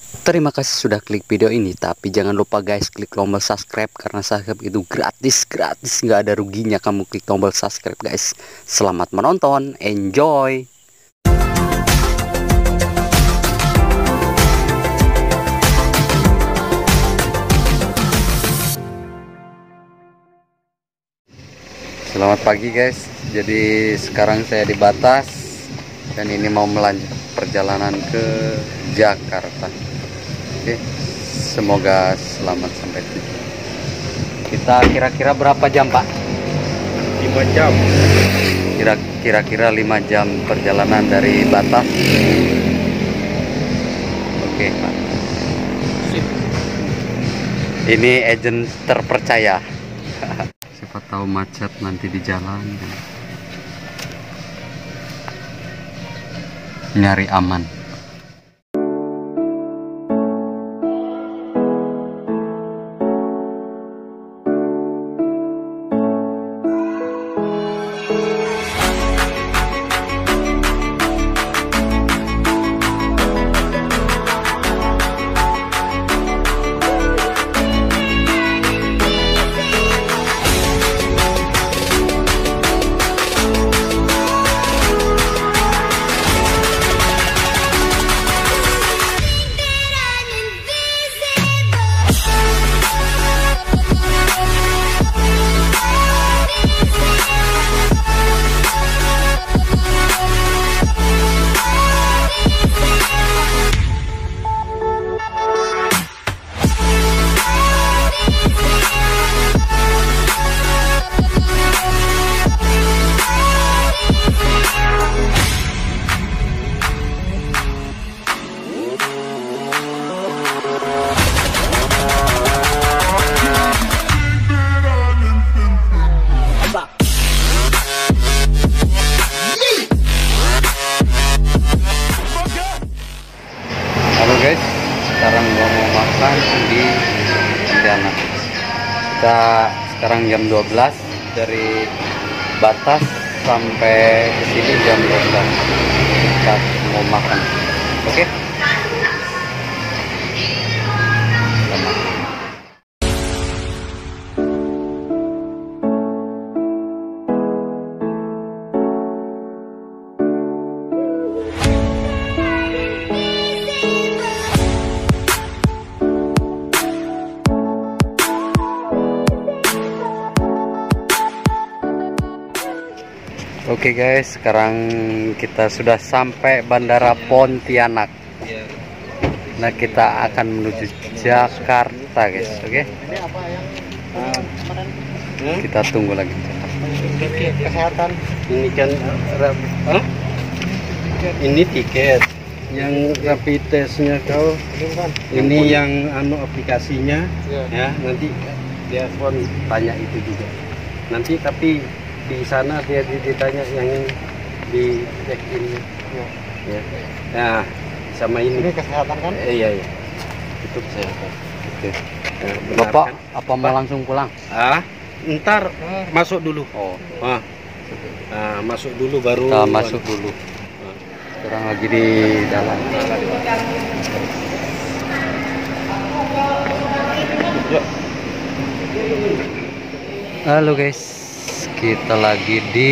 Terima kasih sudah klik video ini, tapi jangan lupa guys klik tombol subscribe karena subscribe itu gratis, nggak ada ruginya kamu klik tombol subscribe guys. Selamat menonton, enjoy. Selamat pagi guys. Jadi sekarang saya di Batas dan ini mau melanjut perjalanan ke Jakarta. Oke, semoga selamat sampai tujuan. Kita kira-kira berapa jam Pak? 5 jam. Kira-kira 5 jam perjalanan dari Batas. Oke Pak. Sip. Ini agent terpercaya. Siapa tahu macet nanti di jalan. Nyari aman. Guys, sekarang mau makan di Pontianak. Kita sekarang jam 12 dari Batas sampai ke sini jam 12. Kita mau makan. Oke? Oke guys, sekarang kita sudah sampai Bandara Pontianak. Nah, kita akan menuju Jakarta guys, oke? Kita tunggu lagi. Kesehatan. Ini kan ini tiket. Yang rapid testnya kau. Ini yang aplikasinya. Ya, nanti dia pun tanya itu juga. Nanti tapi di sana dia ditanya yang di check in ya. Nah, sama ini kesehatan kan? Iya. Itu kesehatan. Oke. Nah, Bapak apa mau langsung pulang? Ntar masuk dulu. Oh. Nah, masuk dulu baru. Kita masuk dulu. Sekarang lagi di dalam. Yuk. Halo guys. Kita lagi di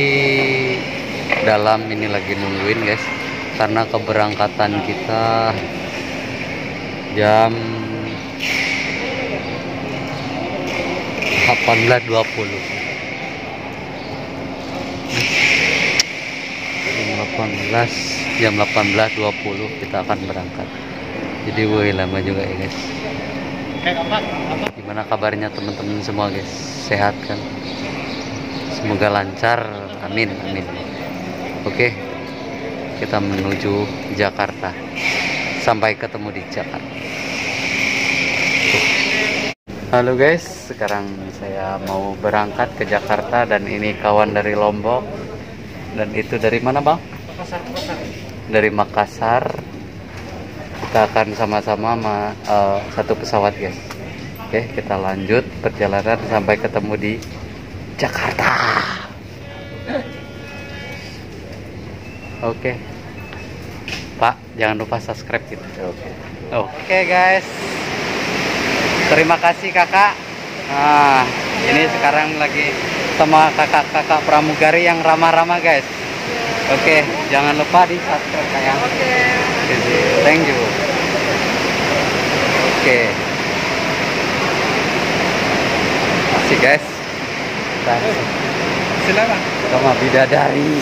dalam, ini lagi nungguin guys karena keberangkatan kita jam 18.20. Jam 18.20 kita akan berangkat. Jadi woi lama juga ya guys. Gimana kabarnya teman-teman semua guys? Sehat kan? Semoga lancar, amin. Oke, kita menuju Jakarta. Sampai ketemu di Jakarta. Halo guys, sekarang saya mau berangkat ke Jakarta dan ini kawan dari Lombok. Dan itu dari mana bang? Makassar. Dari Makassar. Kita akan sama-sama satu pesawat guys. Oke, kita lanjut perjalanan sampai ketemu di Jakarta. Oke. Pak, jangan lupa subscribe gitu. Oke. Oke guys, terima kasih kakak. Nah, ini sekarang lagi sama kakak-kakak pramugari yang ramah-ramah guys. Oke, jangan lupa di subscribe kayak. Oke, thank you. Oke, kasih guys. Silakan. Sama bidadari.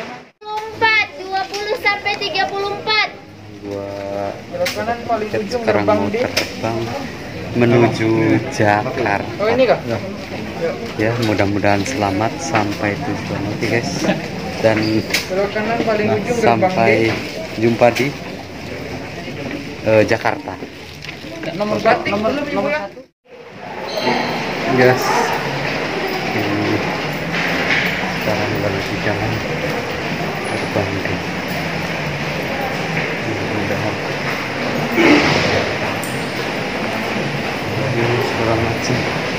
20 sampai 34. Sekarang mau terbang menuju Jakarta. Oh ini kah? Ya, mudah-mudahan selamat sampai tujuan. Oke guys, dan Belok kanan paling ujung gerbang sampai jumpa di Jakarta. nomor satu. Guys, ini sekarang lagi jalan terbang guys. Mudah-mudahan ini selamat sih.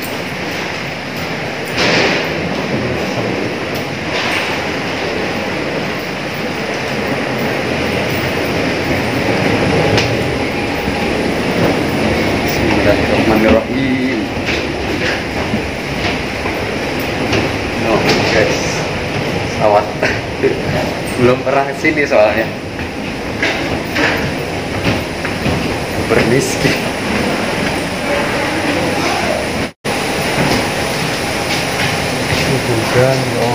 Bismillahirrahmanirrahim. No guys, pesawat belum pernah kesini soalnya. Bermiskin. Hujan ya.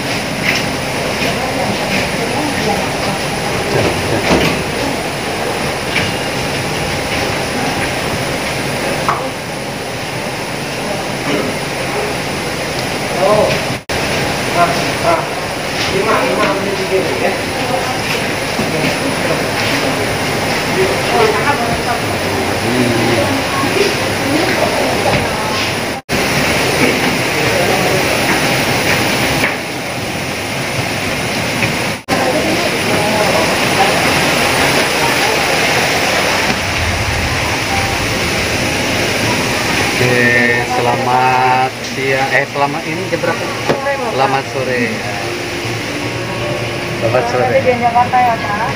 Oke, selamat siang. Selamat ini jam berapa? Selamat sore. Selamat sore. Jakarta ya, Pak.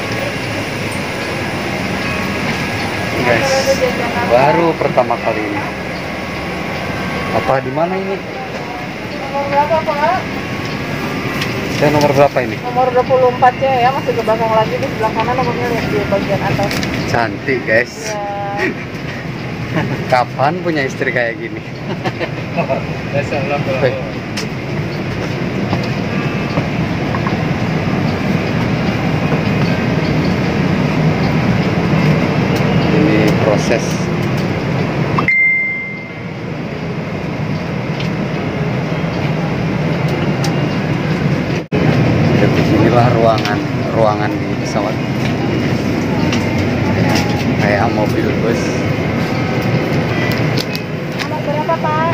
Guys, baru pertama kali ini. Apa di mana ini? Nomor berapa, Pak? Saya nomor berapa ini? Nomor 24 ya, masih ke belakang lagi di sebelah kanan nomornya lihat di bagian atas. Cantik guys. Ya. Kapan punya istri kayak gini? Ini proses. Ya, beginilah ruangan di pesawat. Kayak mobil bus. Nomor berapa, Pak?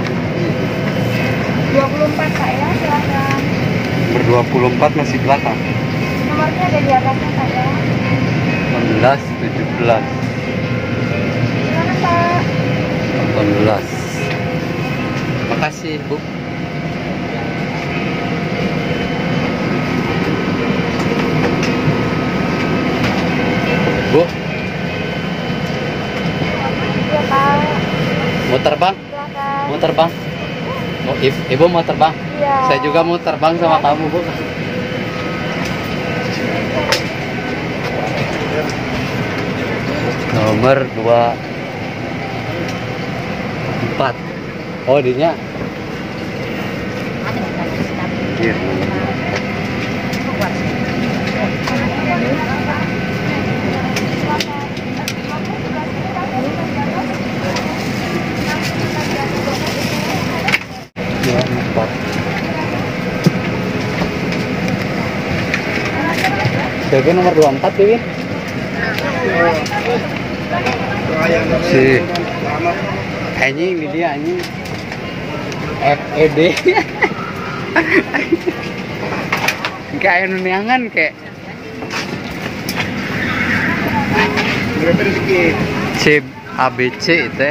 24, Pak ya, silakan. Ber-24 masih belakang. Nomornya ada di atasnya, Pak ya. 18, 17, Silakan, Pak. 18. Makasih, Bu. Bu, Iya, Pak. mau terbang? Silakan. Mau terbang? Oh, Ibu mau terbang? Iya. Saya juga mau terbang sama kamu, Bu. Nomor 24. Oh, dinya. Iya. Jaga nomor 24 ya, Win. Si anjing ini dia anjing. FED. Kayak neangan kayak C ABC itu.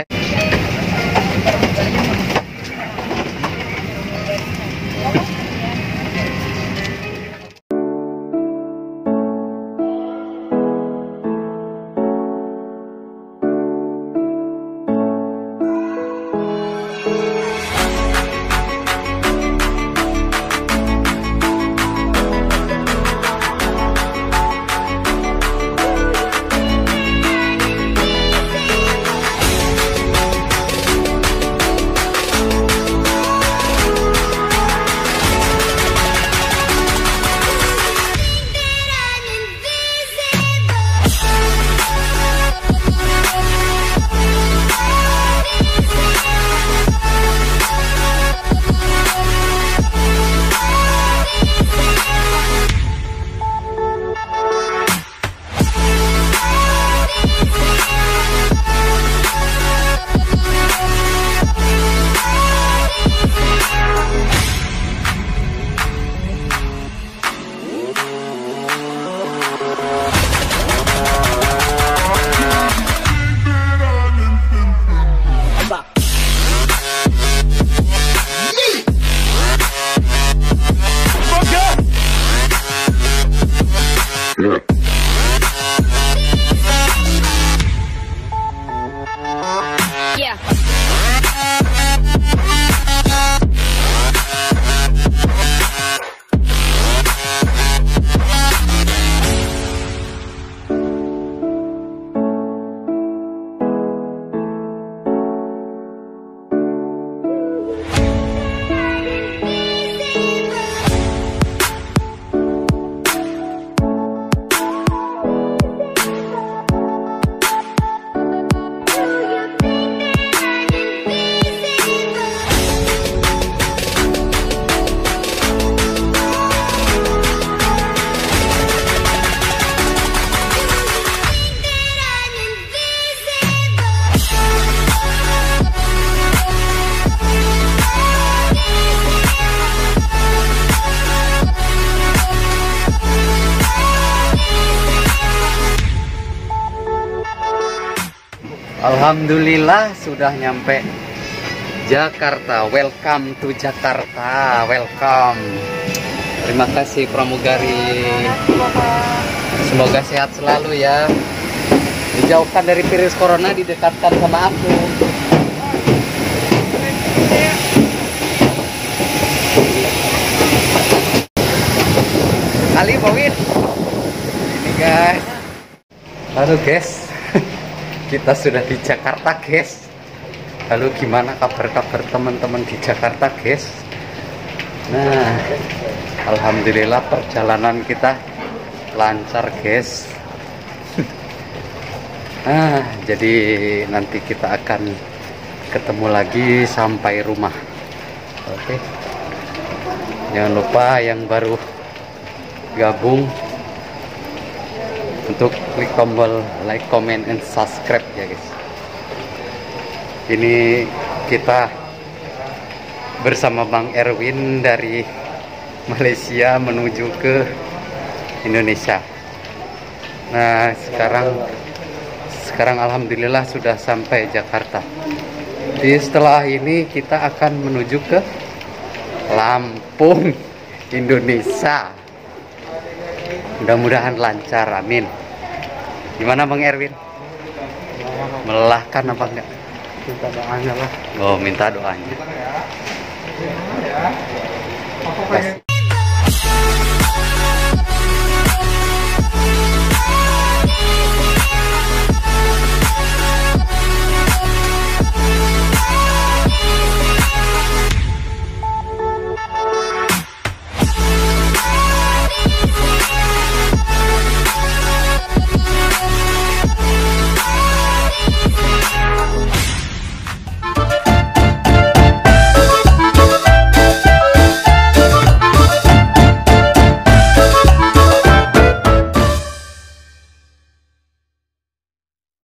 Alhamdulillah sudah nyampe Jakarta. Welcome to Jakarta. Welcome. Terima kasih pramugari. Semoga sehat selalu ya. Dijauhkan dari virus corona, didekatkan sama aku. Kali Bawin. Ini guys. Halo guys. Kita sudah di Jakarta guys. Lalu gimana kabar-kabar teman-teman di Jakarta guys? Nah, alhamdulillah perjalanan kita lancar guys. Nah, jadi nanti kita akan ketemu lagi sampai rumah. Oke. Jangan lupa yang baru gabung untuk klik tombol like, comment, and subscribe ya guys. Ini kita bersama Bang Erwin dari Malaysia menuju ke Indonesia. Nah, sekarang alhamdulillah sudah sampai Jakarta. Jadi setelah ini kita akan menuju ke Lampung, Indonesia. Mudah-mudahan lancar, amin. Gimana Bang Erwin? Melelahkan apa enggak? Minta doanya lah. Oh, minta doanya.